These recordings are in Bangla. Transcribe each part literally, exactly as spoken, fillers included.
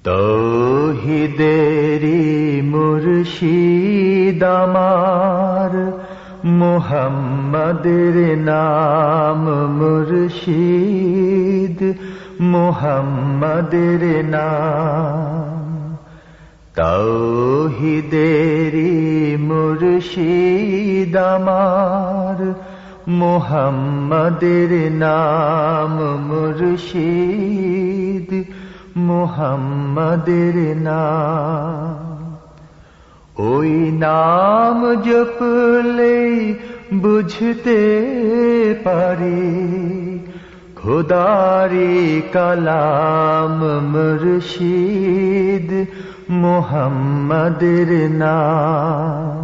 তৌহিদেরি মুর্শিদ আমার, মুহাম্মাদের নাম মুর্শিদ, মুহাম্মাদের নাম। তৌহিদেরি মুর্শিদ আমার, মুহাম্মাদের নাম মুর্শিদ, মুহাম্মাদের নাম। ওই নাম জপলে বুঝতে পারি খোদারি কালাম মুর্শিদ, মুহাম্মাদের নাম।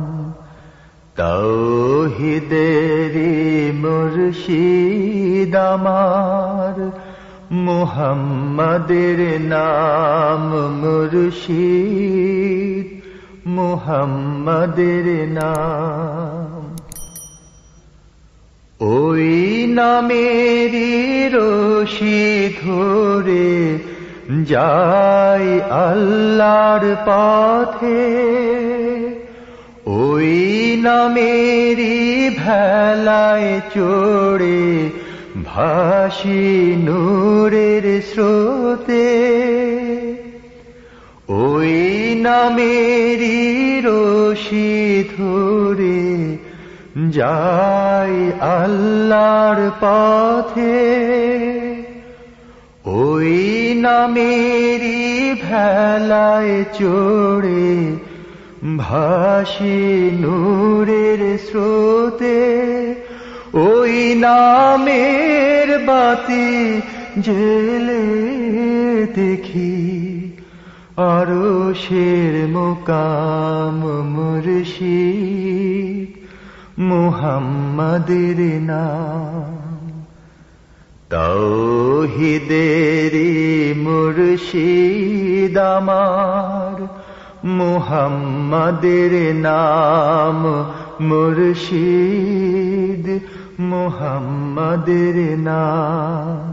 তৌহিদেরি মুর্শিদ আমার, মুহাম্মাদের নাম মুর্শিদ, মুহাম্মাদের নাম। ওই নামেরই রশি ধরে যাই আল্লাহর পথে, ওই নামেরই ভেলায় চড়ে ভাসি নূরের স্রোতে। ওই নামেরই রশি ধরে যাই আল্লাহর পথে, ওই নামেরই ভেলায় চড়ে ভাসি নূরের স্রোতে। ওই নামের বাতি জেলে দেখি আরশের মুকাম মুর্শিদ, মুহাম্মাদের নাম। তৌহিদেরি মুর্শিদ আমার, মুহাম্মাদের নাম মুর্শিদ, মুহাম্মাদের নাম।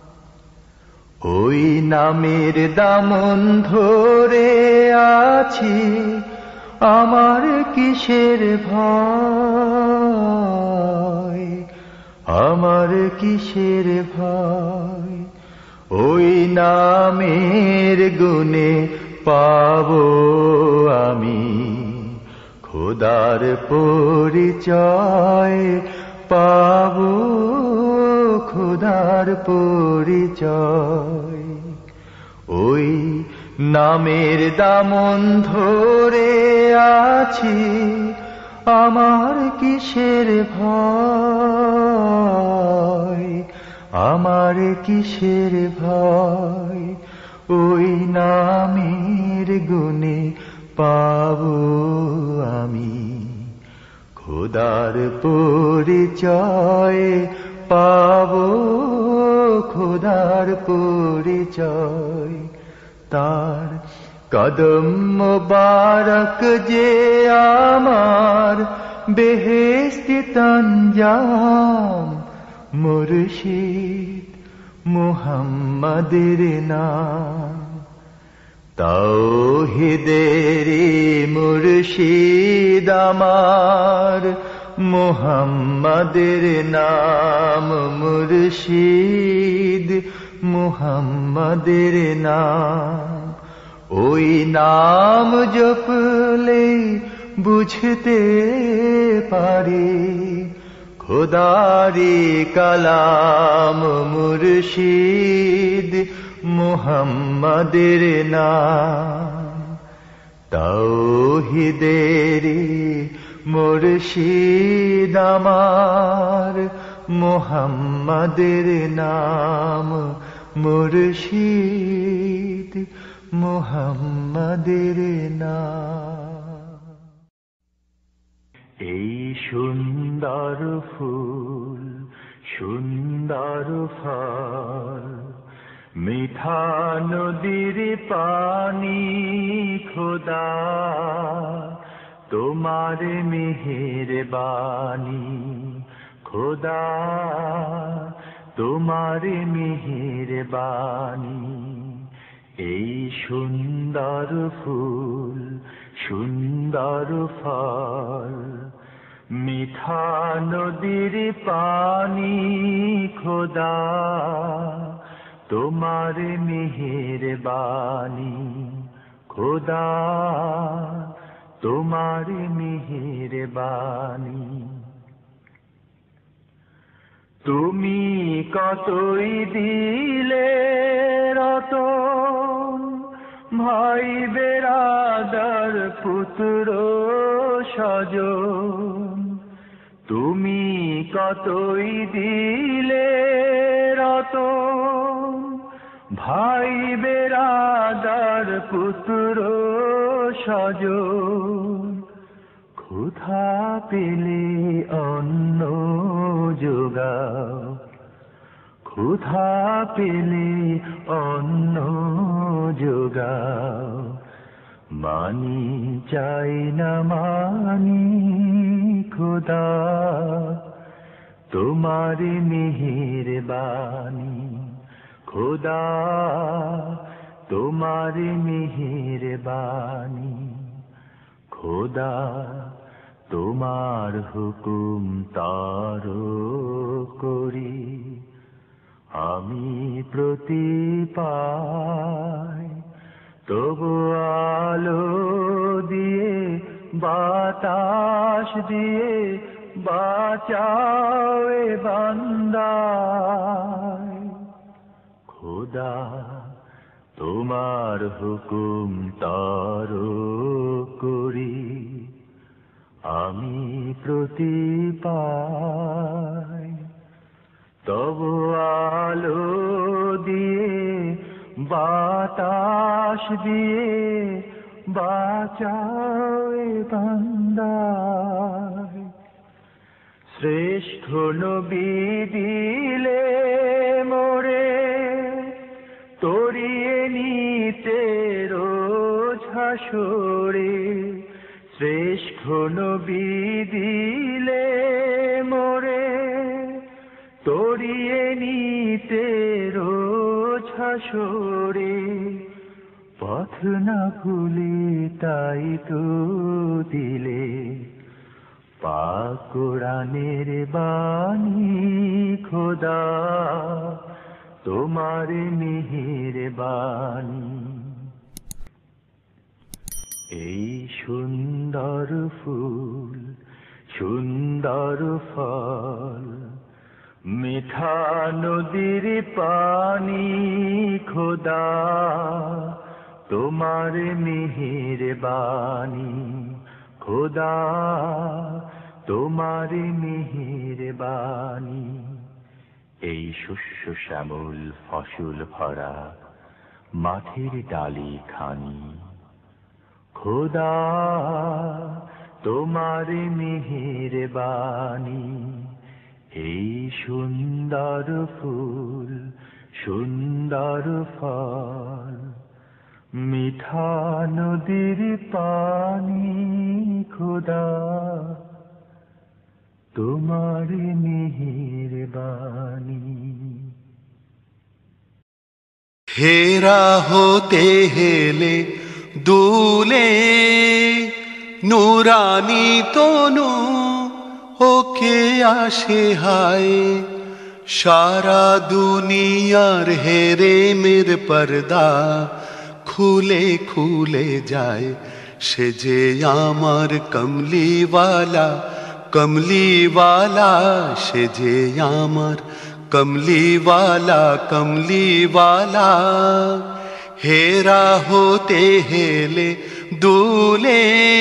ওই নামের দামন ধরে আছি, আমার কিসের ভয়, আমার কিসের ভয়। ওই নামের গুণে পাবো আমি খোদার পরিচয়, পাবো খোদার পরিচয়। ওই নামের দামন ধরে আছি, আমার কিসের ভয়, আমার কিসের ভয়। ওই নামের গুণে পাবো আমি খোদার পরিচয়, পাবো খোদার পরিচয়। তার কদম মোবারক যে আমার বেহেশতি তঞ্জাম মুর্শিদ, মুহাম্মাদের নাম। তৌহিদেরি মুর্শিদ আমার, মুহাম্মাদের নাম মুর্শিদ, মুহাম্মাদের নাম। ওই নাম জপলে বুঝতে পারি খোদারি কালাম মুর্শিদ, মুহাম্মাদের নাম। তৌহিদেরি মুর্শিদ আমার, মুহাম্মাদের নাম মুর্শিদ, মুহাম্মাদের নাম। এই সুন্দর ফুল, সুন্দর ফল, মিঠা নদীর পানি খোদা, তোমার মেহেরবানি খোদা, তোমার মেহেরবানি। এই সুন্দর ফুল সুন্দর ফল মিঠা নদীর পানি খোদা তোমার মেহেরবানি খোদা তোমার মেহেরবানি তুমি কতই দিলে রতন ভাই বেরাদার পুত্র স্বজন তুমি কতই দিলে রতন ভাই বেরাদার পুত্র স্বজন ক্ষুধা পেলে অন্ন যোগাও ক্ষুধা পেলে অন্ন যোগাও মানি চাই না মানি খোদা তোমার মেহেরবানি খোদা তোমার মেহেরবানি খোদা তোমার হুকুম তার করি আমি প্রতি পাই তবু আলো দিয়ে বাতাস দিয়ে বাঁচাও এ বান্দায় খোদা তোমার হুকুম তার করি আমি প্রতি পাই তবু আলো দিয়ে বাতাস দিয়ে বাঁচাও এ বান্দায় শ্রেষ্ঠ নবী দিলে মোরে তরিয়ে নিতে রোজ হাসরে শ্রেষ্ঠ নবী দিলে মোরে তরিয়ে নিতে রোজ হাসরে পথ না ভুলে তাই তো দিলে পাক কোরআনের বাণী খোদা তোমার মেহেরবানি এই সুন্দর ফুল সুন্দর ফল মিঠা নদীর পানি খোদা তোমার মেহেরবানি খোদা তোমার মেহেরবানি এই শস্য শ্যামল ফসল ভরা মাঠের ডালি খানি খোদা তোমার মেহেরবানি এই সুন্দর ফুল সুন্দর ফল মিঠা নদীর পানি খোদা তোমার মেহেরবানি হেরা হতে হেলে দুলে নুরানি তনু ওকে আসে হায় সারা দুনিয়ার হেরেমের পর্দা খুলে খুলে যায় সে যে আমার কমলিওয়ালা কমলিওয়ালা সে যে আমার কমলিওয়ালা কমলিওয়ালা হেরা হতে হেলে দুলে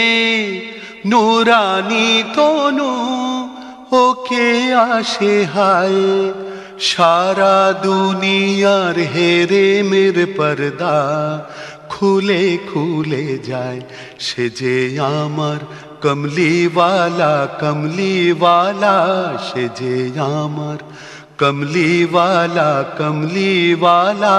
নুরানি তনু ওকে আসে হায় সারা দুনিয়ার হেরেমের পর্দা খুলে খুলে যায় সে যে আমার কমলিওয়ালা কমলিওয়ালা সে যে আমার কমলিওয়ালা কমলিওয়ালা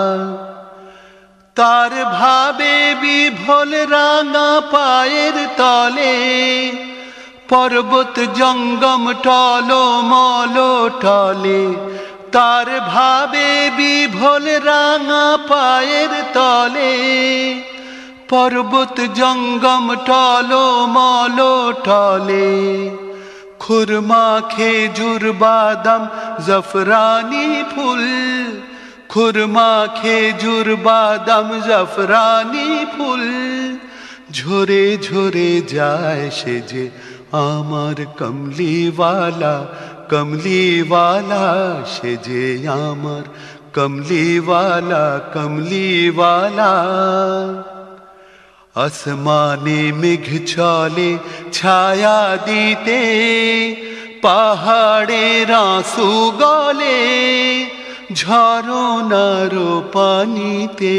তার ভাবে বিভোল রাঙা পায়ের তলে পর্বত জঙ্গম টলো মলো টলে তার ভাবে বিভোল রাঙা পায়ের তলে পর্বত জঙ্গম টলো মলো টলে খুরমা খেজুর বাদাম জাফরানি ফুল খুরমা খেজুর বাদাম জাফরানি ফুল ঝরে ঝরে যায় সে যে আমার কমলিওয়ালা কমলিওয়ালা সে যে আমার কমলিওয়ালা কমলিওয়ালা আসমানে মেঘ চলে ছায়া দিতে পাহাড়ের আঁসু গলে ঝরনার পানিতে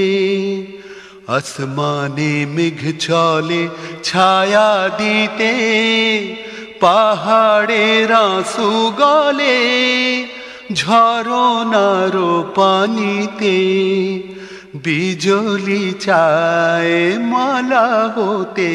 আসমানে মেঘ চলে ছায়া দিতে পাহাড়ের আঁসু গলে ঝরনার পানিতে বিজলি চায় মালা হতে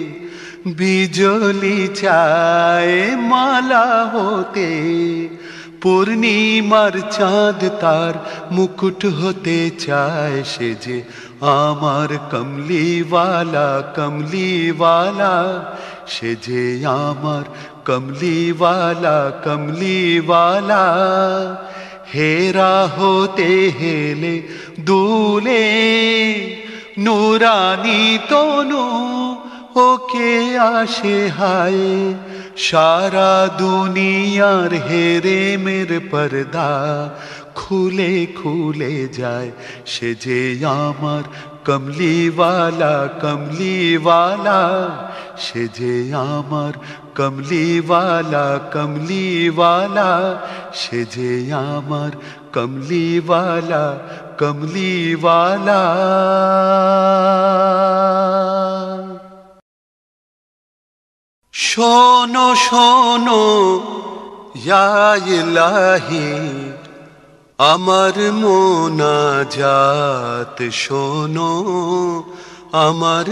বিজলি চায় মালা হতে পূর্ণিমার চাঁদ তার মুকুট হতে চায় সে যে আমার কমলিওয়ালা কমলিওয়ালা সে যে আমার কমলিওয়ালা কমলিওয়ালা হেরা হতে হেলে দুলে নুরানি তনু ওকে আসে হায় সারা দুনিয়ার হেরে মের পর্দা খুলে খুলে যায় সে যে আমার কমলিওয়ালা কমলিওয়ালা সে যে আমার কমলিওয়ালা কমলিওয়ালা সে যে আমার কমলিওয়ালা কমলিওয়ালা শোনো শোনো ইয়া ইলাহি আমার মোনাজাত শোনো আমার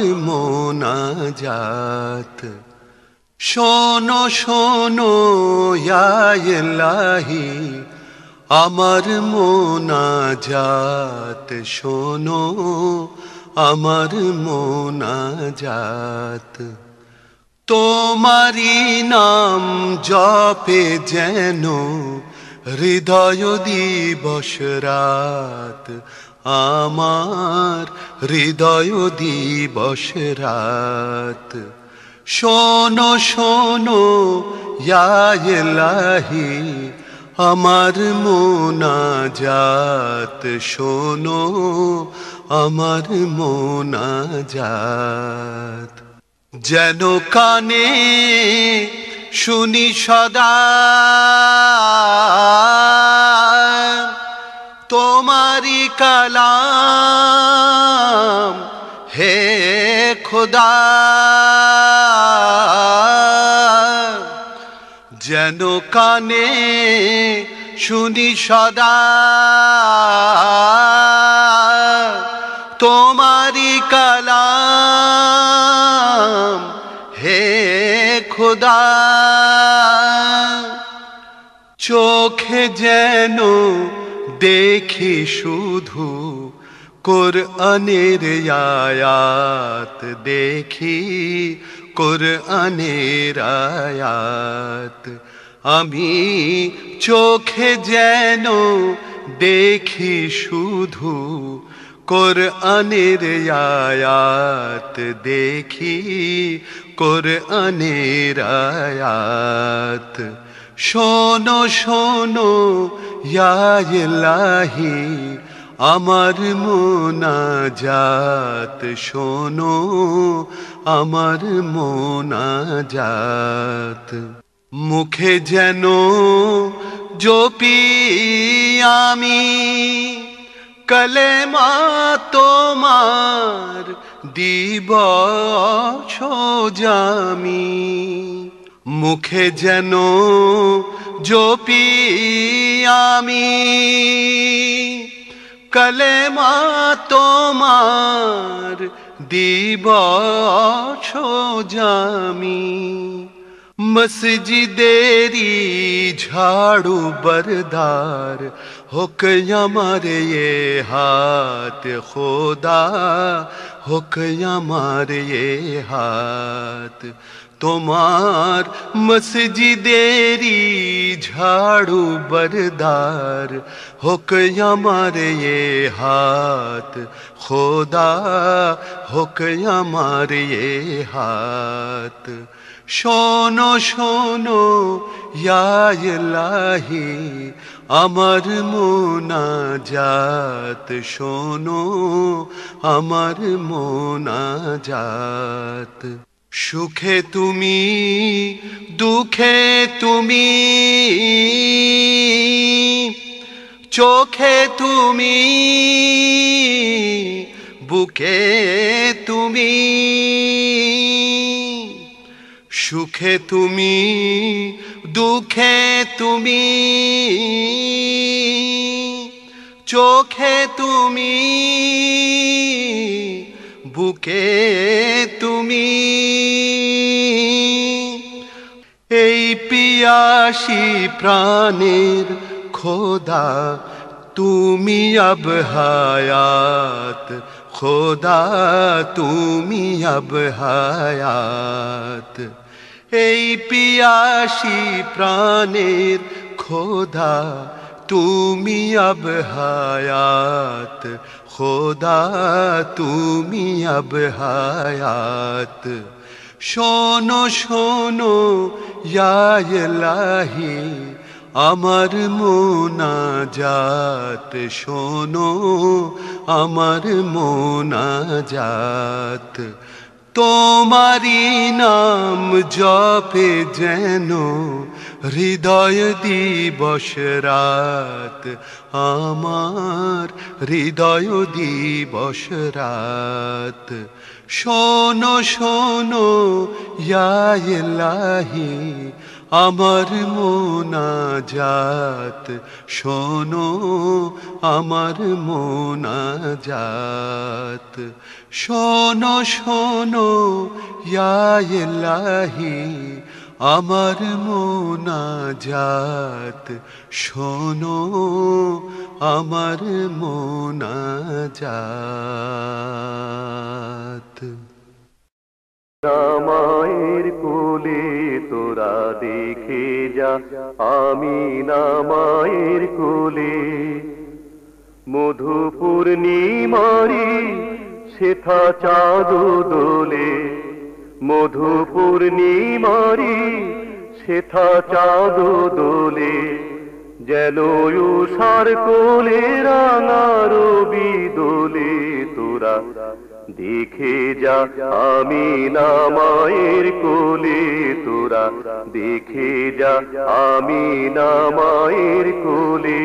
মোনাজাত শোনো শোনো ইয়া ইলাহি আমার মোনাজাত শোনো আমার মোনাজাত তোমারি নাম জপে যেন হৃদয় দিবস রাত আমার হৃদয় দিবস রাত শোনো শোনো ইয়া ইলাহি আমার মোনাজাত শোনো আমার মোনাজাত যেন কানে শুনি সদা তোমারি কালাম হে খোদা যেন কানে শুনি সদা তোমারি কালাম হে খোদা চোখে যেন দেখি শুধু কোরআনের আয়াত দেখি কোরআনের আয়াত আমি চোখে যেন দেখি শুধু কোরআনের আয়াত দেখি কোরআনের আয়াত শোনো শোনো ইয়া ইলাহি আমার মোনাজাত শোনো আমার মোনাজাত মুখে যেন জপি আমি কলেমা তোমার দিবস জামি মুখে যেন জপি আমি কলেমা তোমার দিবস জামি মসজিদেরি ঝাড়ু বরদার হোক আমার ये हाथ খোদা হোক আমার ये हाथ তোমার মসজিদেরি ঝাড়ু বরদার হোক আমার ये हाथ খোদা হোক আমার ये हाथ শোনো শোনো ইয়া ইলাহি আমার মোনাজাত শোনো আমার মোনাজাত সুখে তুমি দুঃখে তুমি চোখে তুমি বুকে তুমি সুখে তুমি দুঃখে তুমি চোখে তুমি বুকে তুমি এই পিয়াসী প্রাণের খোদা তুমি আব হায়াত খোদা তুমি আব হায়াত এই পিয়াসী প্রাণের খোদা তুমি আব হায়াত খোদা তুমি আব হায়াত শোনো শোনো ইয়া ইলাহি আমার মোনাজাত শোনো আমার মোনাজাত তোমারি নাম জপে যেন হৃদয় দিবস রাত আমার হৃদয় দিবস রাত শোনো শোনো ইয়া ইলাহি আমার মোনাজাত শোনো আমার মোনাজাত শোনো শোনো ইয়া ইলাহি আমার মোনাজাত শোনো আমার মোনাজাত মায়ের কোলে তোরা দেখে যা আমিনা মায়ের কোলে মধু পূর্ণিমারি শেথা চাঁদ দোলে মধু পূর্ণিমারি শেথা চাঁদ দোলে যেন উষার কোলে রাঙা রবি দোলে তোরা দেখে যা আমিনা মায়ের কোলে তোরা দেখে যা আমিনা মায়ের কোলে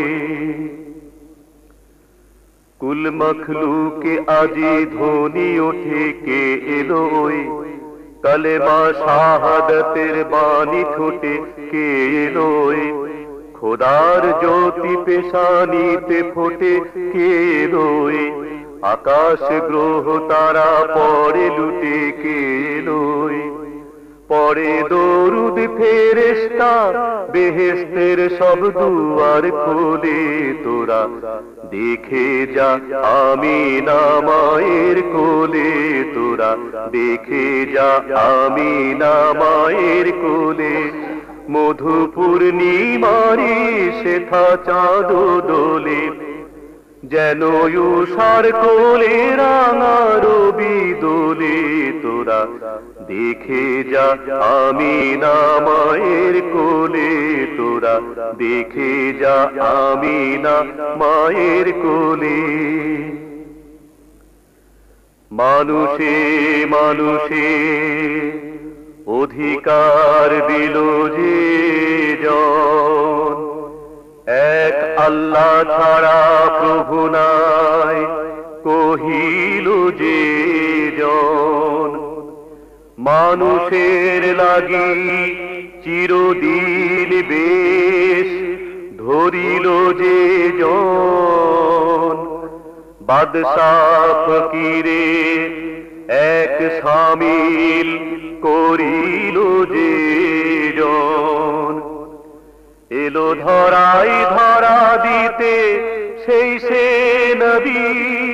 কুল মখলুকে আজি ধ্বনি ওঠে কে এলো ওই কলেমা শাহাদাতের বাণী ঠোঁটে কে এলো ওই খোদার জ্যোতি পেশানিতে ফোটে কে এলো ওই আকাশ গ্রহ তারা পরে লুটে কে এলো ওই পরে দরুদ ফেরেশতা বেহেশতের সব দুয়ার খোলে তোরা দেখে যা আমিনা মায়ের কোলে তোরা দেখে যা আমিনা মায়ের কোলে মধু পূর্ণিমারি শেথা চাঁদ দোলে যেন উষার কোলে রাঙা রবি দোলে তোরা দেখে যা আমিনা মায়ের কোলে তোরা দেখে যা আমিনা মায়ের কোলে মানুষে মানুষে অধিকার দিল যে জন এক আল্লাহ ছাড়া প্রভু নাই কহিল যে জন মানুষের লাগি চিরদিন বেশ ধরিল যে জন বাদশাহ ফকিরে এক শামিল করিল যে এলো ধরাই ধরা দিতে সেই সে নবী,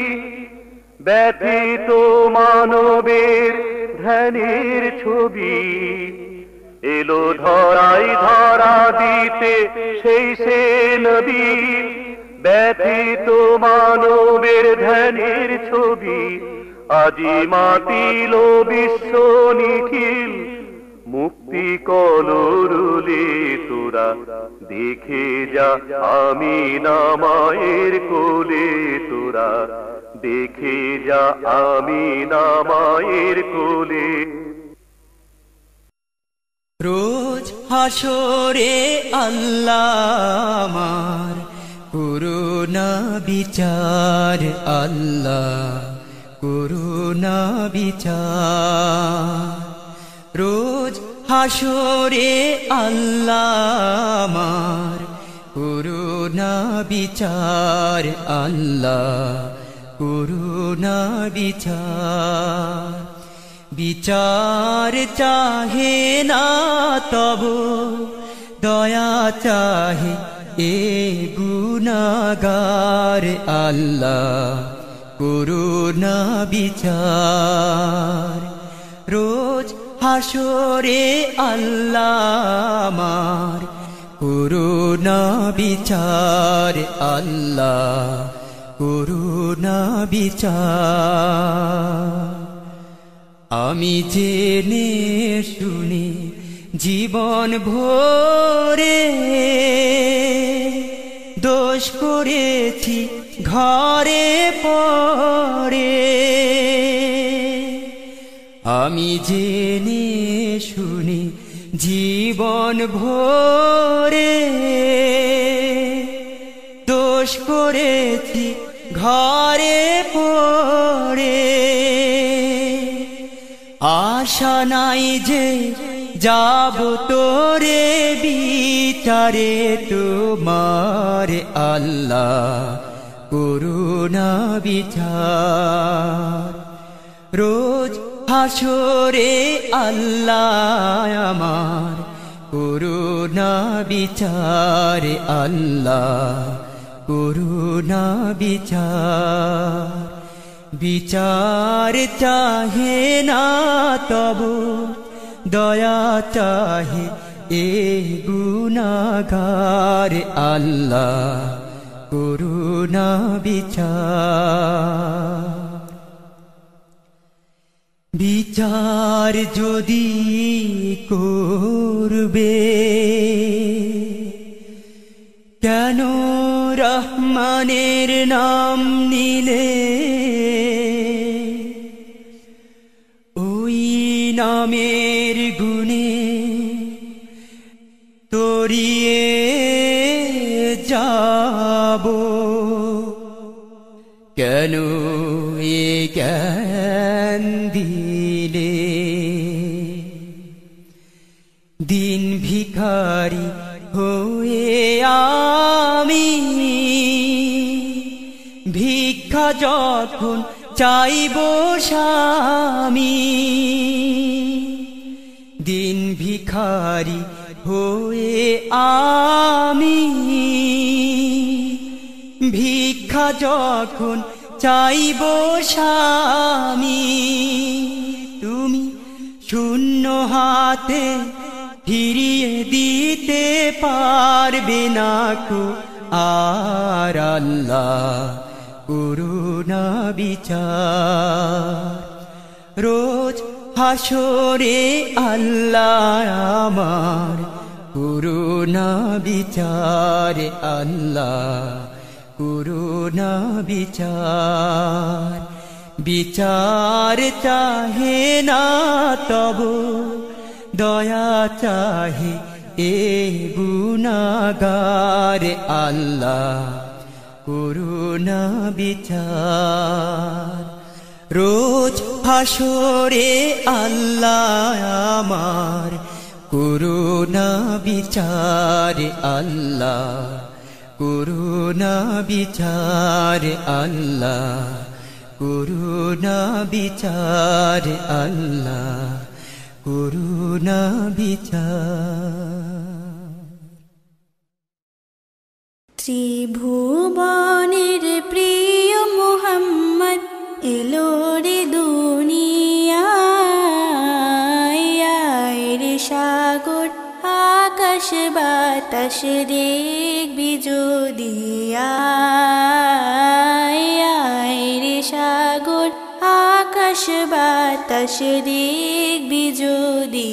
ব্যথিত মানবের ধ্যানের ছবি। এলো ধরাই ধরা দিতে সেই সে নবী, ব্যথিত মানবের ধ্যানের ছবি। আজি মাতিল বিশ্ব নিখিল মুক্তি কলরুলে, তোরা দেখে যা আমিনা মায়ের কোলে, তোরা দেখে যা আমিনা মায়ের কোলে। রোজ হাসরে আল্লাহ আমার করুণা বিচার, আল্লাহ করুণা বিচার। রোজ হাসরে আল্লাহ আমার করুণা বিচার, আল্লাহ করুণা বিচার। বিচার চাহে না তব দয়া চাহে এ গুনাহগার, আল্লাহ করুণা বিচার। রোজ হাসরে আল্লাহ আমার করুণা বিচার, আল্লাহ করুণা বিচার। আমি জেনে শুনে জীবন ভরে দোষ করেছি ঘরে পড়ে, আমি জেনে শুনে জীবন ভরে দোষ করেছি ঘরে পড়ে। আশা নাই যে যাব তোরে বিচারে তোমার, আল্লাহ করুণা বিচার। রোজ হাসরে আল্লাহ আমার করুণা বিচার, আল্লাহ করুণা বিচার। বিচার চাহে না তব দয়া চাহে এ গুনাহগার, আল্লাহ করুণা বিচার। বিচার যদি করবে কেন রহমানের নাম নিলে, ওই নামের গুণে তরিয়ে যাব। কেন এ জ্ঞান দিলে, দিন ভিখারি হয়ে আমি ভিক্ষা যখন চাইব স্বামী। দিন ভিখারি হয়ে আমি ভিক্ষা যখন চাইব স্বামী, তুমি শূন্য হাতে ফিরিয়ে দিতে পারবে না কো আর, আল্লাহ করুণা বিচার। রোজ হাসরে আল্লাহ আমার করুণা বিচার, আল্লাহ করুণা বিচার। বিচার চাহে না তব দয়া চাহে এ গুনাহগার, আল্লাহ করুণা বিচার। রোজ হাসরে আল্লাহ আমার করুণা বিচার, আল্লাহ করুণা বিচার, আল্লাহ করুণা বিচার, আল্লাহ করুণা বিচার। ত্রিভুবনের প্রিয় মুহাম্মদ এলো রে দুনিয়ায় রে সাগর আকাশ বাতাস দেখবি যদি রে সাগর আকাশ বাতাস দেখবি যদি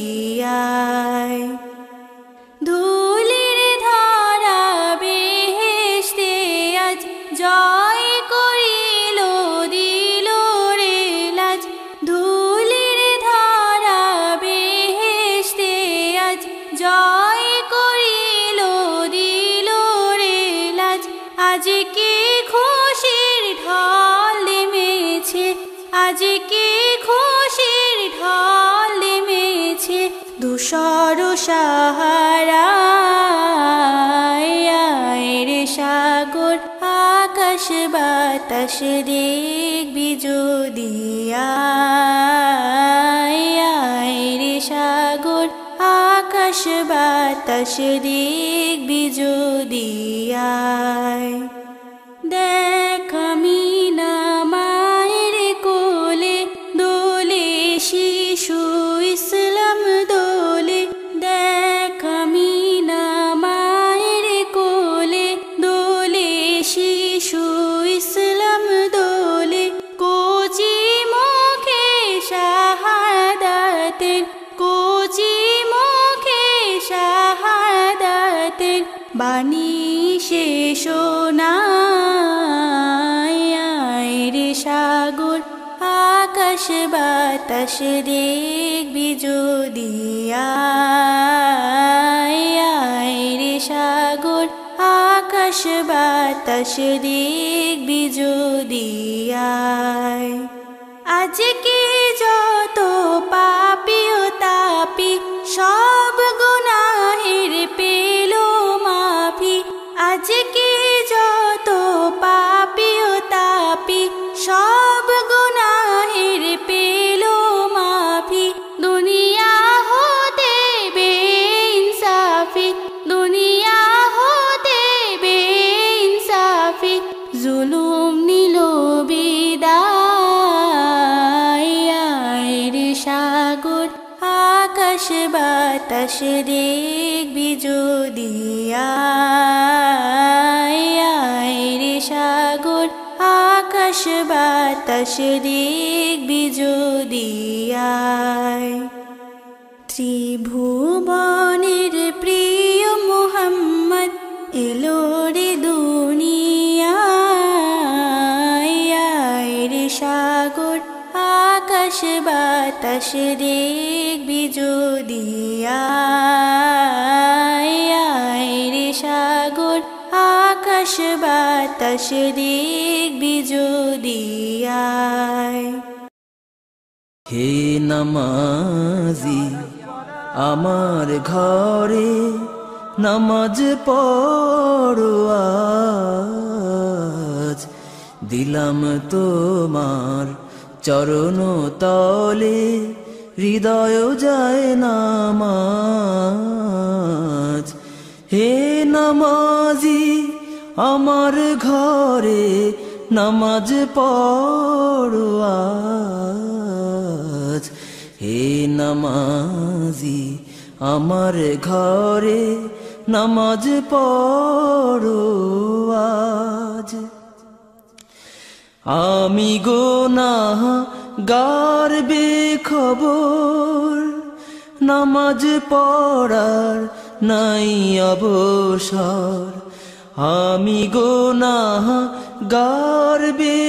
ধুলির ধারা বেহেশতে আজ জয় করিল দিল রে লাজ ধুলির ধারা বেহেশতে আজ জয় করিল দিল রে লাজ আজকে খুশির ঢল নেমেছে আজকে খুশির ঢল নেমেছে ধূসর সাহারায় রে সাগর আকাশ বাতাস দেখবি যদি রে সাগর আকাশ বাতাস দেখবি যদি দেখ আমি না মায়ের কোলে দোলে শিশু ইসলাম দোলে দেখ আমি না মায়ের কোলে দোলে শিশু ইসলাম দোলে কোচি মুখে শাহাদাতের কোচি মুখে শাহাদাতের বাণী শেষ রে সাগর আকাশ বাতাস দেখবি যদি রে সাগর আকাশ বাতাস দেখবি যদি আজকে যত পাপী ও তাপি সব গুনাহের পেল মাফি আজকে যত পাপী ও তাপি সব গুনাহের পেল মাফি দুনিয়া হতে বেইনসাফি দুনিয়া হতে বেইনসাফি জুলুম নিল বিদায় রে সাগর আকাশ বাতাস দেখবি যদি রে সাগর আকাশ বাতাস দেখবি যদি ত্রিভুবনের প্রিয় মুহাম্মদ এলো রে দুনিয়ায় রে সাগর আকাশ বাতাস দেখবি যদি রে সাগর আকাশ বাতাস দেখবি যদি হে নামাজি আমার ঘরে নামাজ পড়ো আজ দিলাম তোমার চরণ তলে হৃদয় যায় নামাজ হে নামাজি আমার ঘরে নামাজ পড়ো আজ হে নামাজি আমার ঘরে নামাজ পড়ো আজ আমি গুনাহগার বেখবর নামাজ পড়ার নাই অবসর আমি গুনাহগার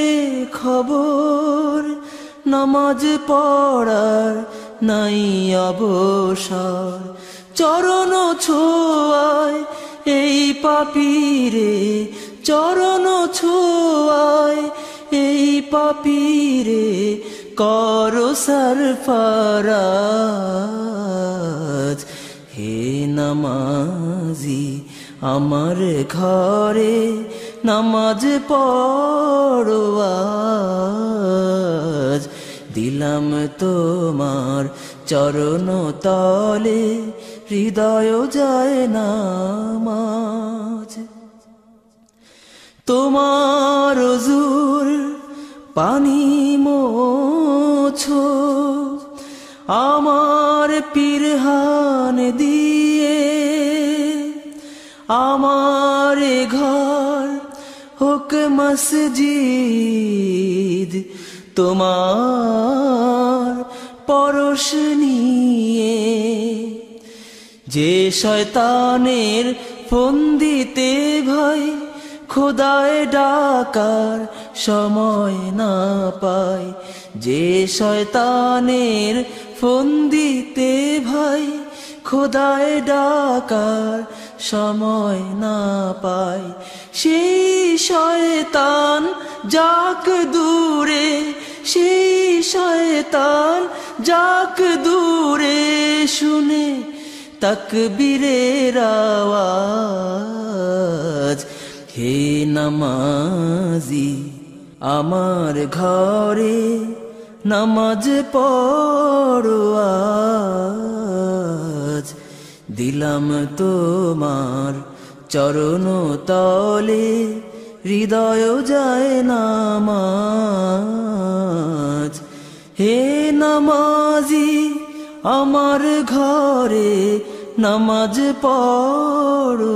বেখবর নামাজ পড়ার নাই অবসর চরণ ছোঁয়ায় এই পাপীরে চরণ ছোঁয়ায় এই পাপীরে করো সরফরাজ হে নামাজি আমার ঘরে নামাজ পড়ো আজ দিলাম তোমার চরণ তলে হৃদয় যায় নামাজ তোমার ওজুর পানি মোছো আমার পিরহান দিয়ে, আমার ঘর হোক মসজিদ তোমার পরশ নিয়ে। যে শয়তানের ফন্দিতে ভয় খোদায় ডাকার সময় না পায়, যে শয়তানের ফন্দিতে ভয় খোদায় ডাকার সময় না পায়, সেই শয়তান যাক দূরে, সেই শয়তান যাক দূরে, শুনে তাকবীরের আওয়াজ। হে নামাজি আমার ঘরে নামাজ পড়ো আজ, দিলাম তোমার চরণ তলে হৃদয় যায় নামাজ। হে নামাজি আমার ঘরে নামাজ পড়ো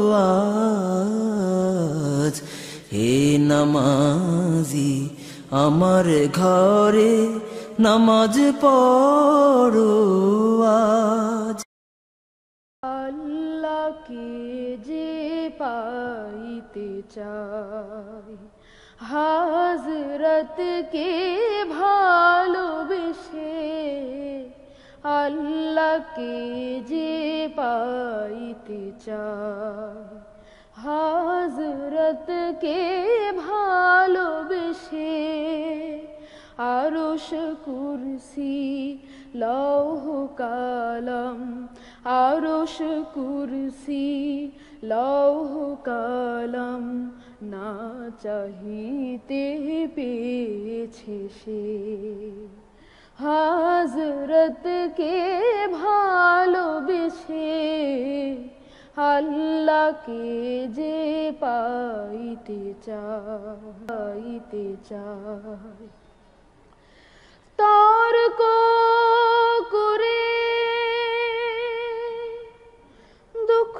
আজ, হে নামাজি আমার ঘরে নামাজ পড়ো আজ। আল্লাহকে যে পাইতে চাই, হাজরতকে ভালোবেসে, আল্লাহকে যে পাইতে চাই, হাজরতকে ভালোবেসে, আরশ কুরসি লৌহ কালাম, আরশ কুরসি লৌহ কালাম না চাহিতে পেয়েছে সে। হাজরতকে ভালোবেসে আল্লাহকে যে পাইতে চায়, পাইতে চায়, তর্ক করে দুঃখ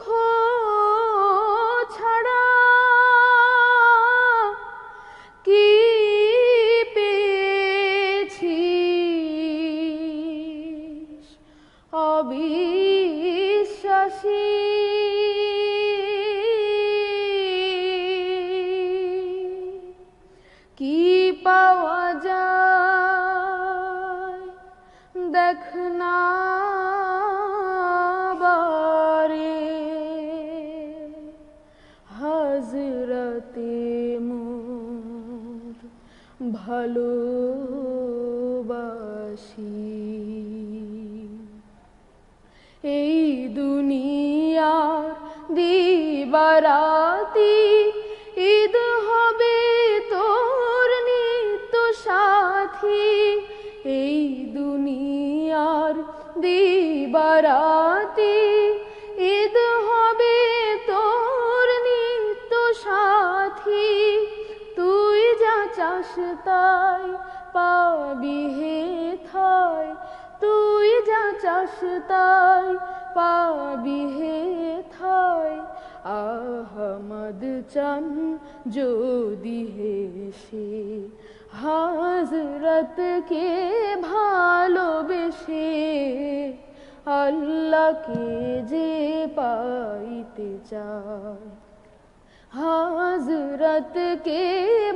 ছাড়া কি পেয়েছিস, অবিশ্বাসী কি পাওয়া যায় দেখ না বারে, হযরতে মোর ভালোবাসি। এই দুনিয়ার দিবারাতি ঈদ হবে তোর নিত্য সাথী, এই দুনিয়ার দিবারাতি ঈদ হবে তোর নিত্য সাথী। তুই যা চাস তাই পাবি হে থাই, তুই যা চাস তাই পাবি হে থাই। আহমদ চান যদি হেসে হাজরতকে ভালোবেসে, আল্লাহকে যে পাইতে চায়, হাজরতকে